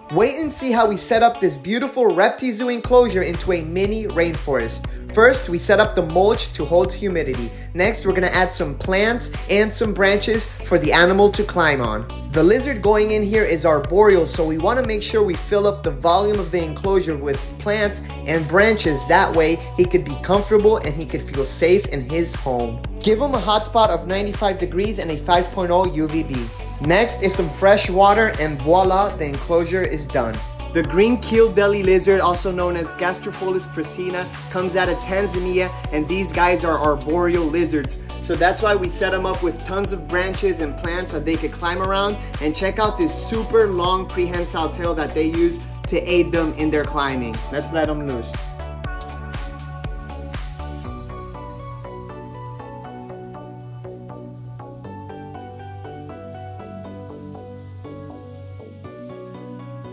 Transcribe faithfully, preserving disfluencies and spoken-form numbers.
Wait and see how we set up this beautiful ReptiZoo enclosure into a mini rainforest. First, we set up the mulch to hold humidity. Next, we're gonna add some plants and some branches for the animal to climb on. The lizard going in here is arboreal, so we wanna make sure we fill up the volume of the enclosure with plants and branches. That way, he could be comfortable and he could feel safe in his home. Give him a hotspot of ninety-five degrees and a five point oh U V B. Next is some fresh water, and voila, the enclosure is done. The green keeled belly lizard, also known as Gastropholis prasina, comes out of Tanzania, and these guys are arboreal lizards. So that's why we set them up with tons of branches and plants that they could climb around. And check out this super long prehensile tail that they use to aid them in their climbing. Let's let them loose.